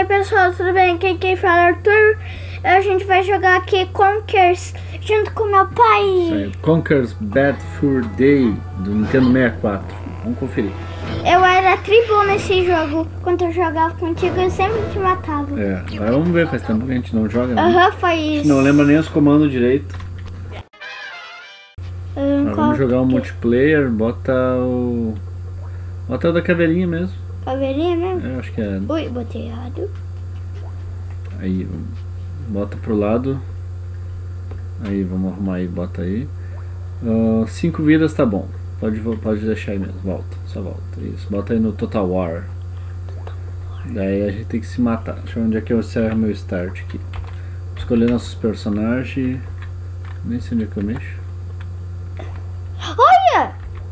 aí pessoal, tudo bem? Quem fala é Arthur. A gente vai jogar aqui Conkers junto com meu pai. Isso aí, Conkers Bad Fur Day do Nintendo 64. Vamos conferir. Eu era tribo nesse jogo. Quando eu jogava contigo, eu sempre te matava. É, agora vamos ver, faz tempo que a gente não joga, né? Aham, foi A gente isso. não lembra nem os comandos direito. Agora vamos jogar um multiplayer, bota o da caveirinha mesmo. Caveirinha mesmo? É, acho que é. Ui, botei errado. Aí, bota pro lado. Aí, vamos arrumar aí, bota aí. 5 vidas tá bom. Pode deixar aí mesmo, volta, só volta. Isso, bota aí no Total War. Daí a gente tem que se matar. Deixa eu ver onde é que eu encerro meu start aqui. Escolher nossos personagens. Nem sei onde é que eu mexo. Olha!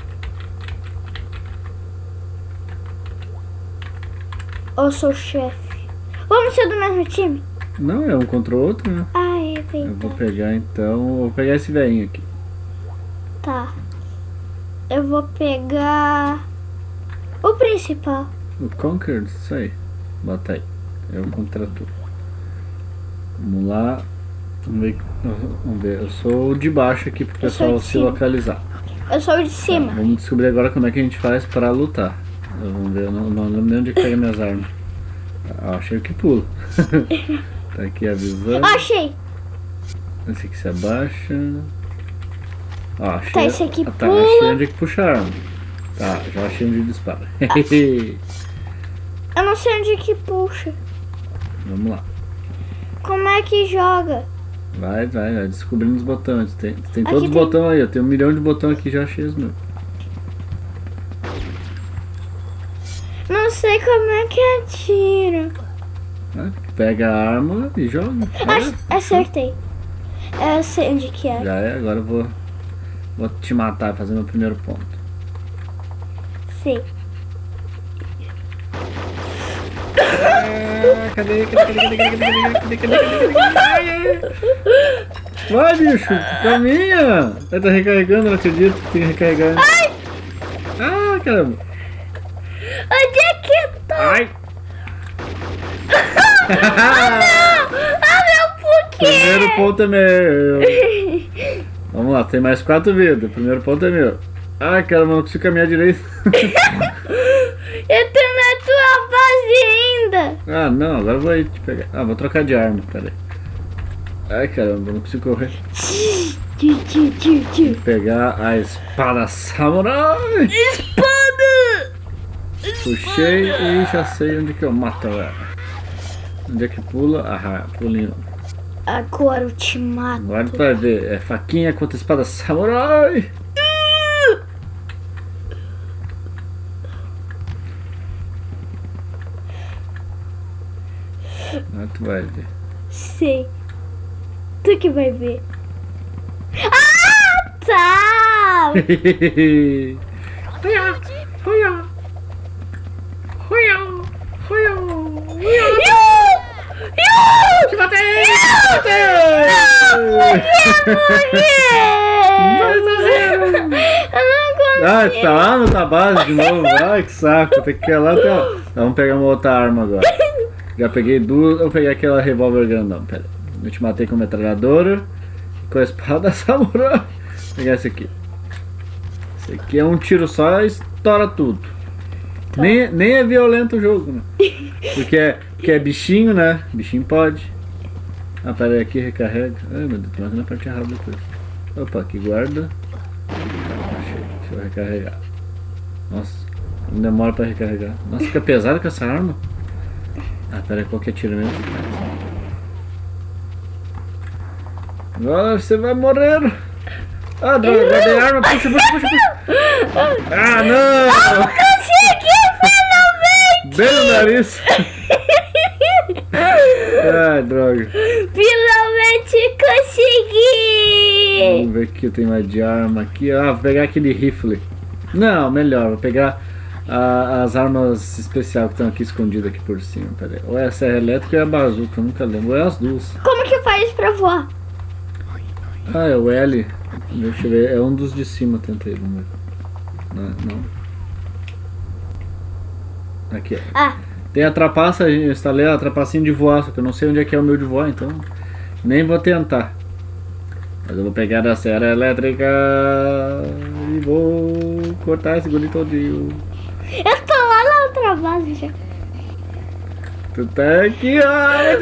Eu sou o chefe. Vamos ser do mesmo time? Não, é um contra o outro, né? Ah, é Eu verdade. vou pegar então. Vou pegar esse velhinho aqui. Tá. Eu vou pegar o principal. O Conquer, isso aí. Bota aí. Eu contra tu. Vamos lá. Vamos ver. Eu sou o de baixo aqui pro Eu sou pessoal de se cima. localizar. Eu sou o de Tá, cima. vamos descobrir agora como é que a gente faz pra lutar. Vamos ver. Eu não lembro nem onde é que pega minhas armas. Achei que pulo. Tá aqui a visão. Achei! Esse aqui se abaixa. Achei. Tá, esse aqui tá, pula. achei onde é que puxa a arma. Tá, já achei onde dispara. Eu não sei onde é que puxa. Vamos lá. Como é que joga? Vai descobrindo os botões. Tem Aqui todos os tem- botões aí. Eu tenho 1 milhão de botões aqui, já achei os meus. Não sei como é que atira. Pega a arma e joga. Acertei. Eu sei onde que é. Já é, agora eu vou te matar, fazer meu primeiro ponto. Sei. Cadê? Vai, bicho, caminha! Ele tá recarregando, não acredito que tem que recarregar. Ah, caramba! Onde é que tá? Ai! Ah, meu Primeiro Poké! ponto é meu. Vamos lá, tem mais 4 vidas. Primeiro ponto é meu. Ai, caramba, não consigo caminhar direito. Eu tô na tua base ainda. Ah, não, agora eu vou aí te pegar. Ah, vou trocar de arma, pera aí. Ai, caramba, não consigo correr. Tio. Pegar a espada samurai. Espada! Puxei e já sei onde que eu mato ela. Onde é que pula? Ah, pulinho. Agora eu te mato. Agora tu vai ver. É faquinha contra espada samurai. Agora tu vai ver. Sei. Tu que vai ver. Ah, tá! Te matei! Ah, tu tá lá na tua base de novo? Ai, que saco, tem que ir lá até lá. Vamos pegar uma outra arma agora. Já peguei duas, eu peguei aquela revólver grandão, pera aí. Eu te matei com a metralhadora e com a espada samurai. Vou pegar esse aqui. Esse aqui é um tiro só e estoura tudo. Nem é violento o jogo, né? Porque é bichinho, né? Bichinho pode. Ah, pera aí, aqui recarrega. Ai, meu Deus, tô na parte errada depois. Opa, aqui guarda. Achei. Deixa eu recarregar. Nossa, não demora pra recarregar. Nossa, fica pesado com essa arma. Ah, pera aí, qual que é tiro mesmo? Agora você vai morrer. Ah, droga, guardei a arma, puxa. Ah, não! Consegui finalmente! Bem no nariz. Ai, droga. Finalmente consegui! Vamos ver aqui, tem mais de arma aqui. Ah, vou pegar aquele rifle. Não, melhor, vou pegar as armas especiais que estão aqui escondidas aqui por cima. Pera aí. Ou é a serra elétrica ou é a bazuca, eu nunca lembro. Ou é as duas. Como que faz pra voar? Ah, é o L. Deixa eu ver, é um dos de cima, tentei, vamos ver. Não. Aqui, ó. Ah, Tem a trapaça, eu instalei a trapacinha de voar, só que eu não sei onde é que é o meu de voar, então nem vou tentar. Mas eu vou pegar a serra elétrica e vou cortar esse guri todinho. Eu tô lá na outra base já. Tu tá aqui, ó!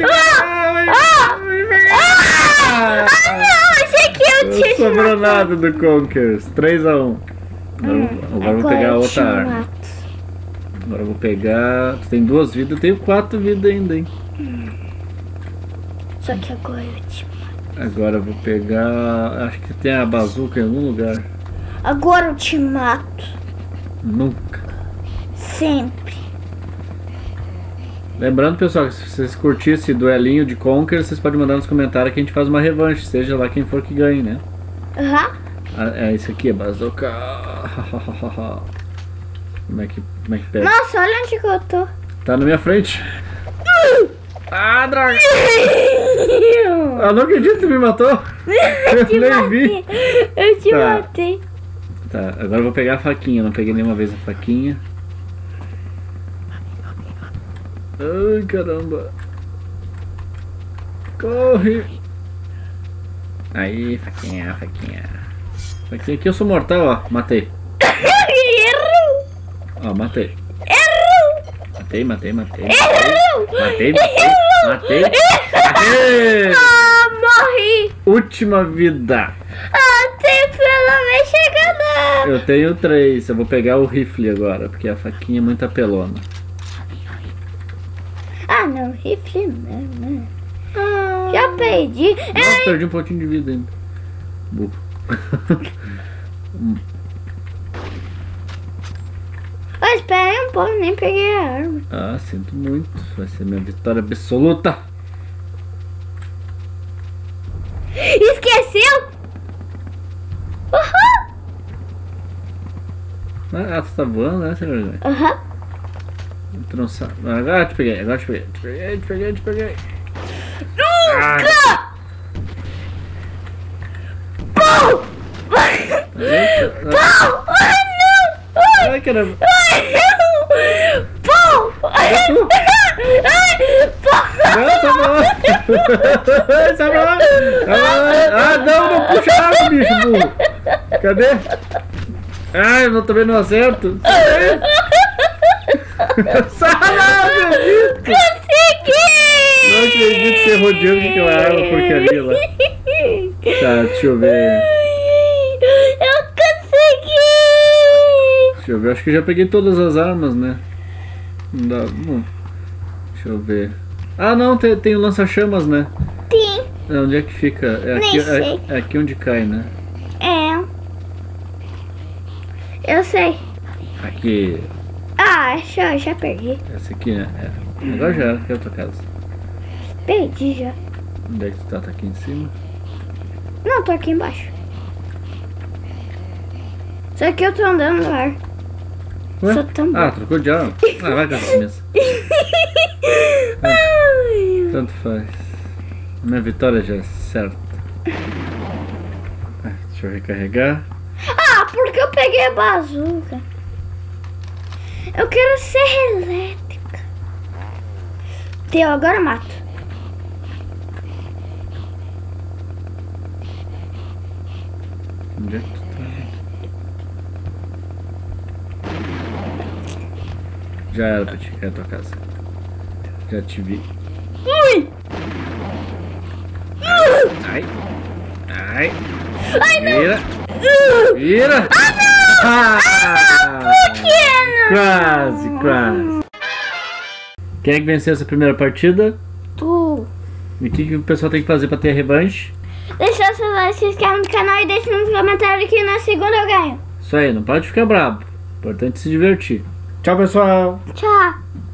Não, achei que eu tinha. Não sobrou nada do Conkers. 3-1. Agora eu vou pegar a outra arma. Agora eu vou pegar. Tu tem 2 vidas, eu tenho 4 vidas ainda, hein? Só que agora eu te mato. Agora eu vou pegar. Acho que tem a bazuca em algum lugar. Agora eu te mato. Nunca. Sempre. Lembrando, pessoal, que se vocês curtirem esse duelinho de Conker, vocês podem mandar nos comentários que a gente faz uma revanche, seja lá quem for que ganhe, né? Aham. É esse aqui, é bazuca. Como é que pega? Nossa, olha onde que eu tô. Tá na minha frente. Ah, droga! Eu não acredito que tu me matou. Eu te nem matei. vi. Eu te Tá. matei. Tá, agora eu vou pegar a faquinha. Eu não peguei nenhuma vez a faquinha. Ai, caramba. Corre. Aí, faquinha, faquinha. Faquinha aqui, eu sou mortal, ó. Matei. Errou. Ó, matei. Errou. Matei. Matei. Errou. Matei. Ah, morri. Última vida. Ah, tem pelo menos chegando. Eu tenho 3. Eu vou pegar o rifle agora, porque a faquinha é muito apelona. Ah, não, rifle não. Já perdi. Nossa, perdi um pouquinho de vida ainda. Burro. Oh, espera aí um pouco, nem peguei a arma. Ah, sinto muito. Vai ser minha vitória absoluta. Esqueceu? Uhum. Ah, tu tá voando, né, seu vergonha? Aham. Tu não sabe. Agora te peguei, te peguei. Nunca! Pau! Pau! Ai, não! Ai, caramba. Ai, não! Pau! É tu? Ai, pau! Não, tá bom. Sai pra lá. Ah, não puxa água, bicho burro. Cadê? Ai, eu também não acerto. Sai lá, não acredito. Consegui! Não acredito que você rodeou com aquela arma porcaria lá. Tá, deixa eu ver. Eu consegui! Deixa eu ver, acho que eu já peguei todas as armas, né? Não dá. Deixa eu ver. Ah, não, tem o lança-chamas, né? Sim. Onde é que fica? É Nem aqui, sei. é aqui onde cai, né? É. Eu sei. Aqui. Ah, já perdi. Essa aqui, né? É. Agora já era, que é a tua casa. Perdi já. Onde é que tu tá? Tá aqui em cima? Não, tô aqui embaixo. Só que eu tô andando no ar. Ué? Sou tão Ah, trocou de arma? Ah, vai com essa mesa. Tanto faz. Minha vitória já é certa. Deixa eu recarregar. Ah, porque eu peguei a bazuca. Eu quero ser elétrica. Deu, agora eu mato. Onde é que tu tá? Já era pra te ficar na tua casa. Já te vi. Ui! Ai! Ai! Ai, não! Vira! Vira! Ah, não! Por que não? Quase! Quem é que venceu essa primeira partida? Tu. E o que o pessoal tem que fazer pra ter a revanche? Deixa o seu like, se inscreve no canal e deixa nos comentários que na segunda eu ganho. Isso aí, não pode ficar bravo. Importante se divertir. Tchau, pessoal! Tchau.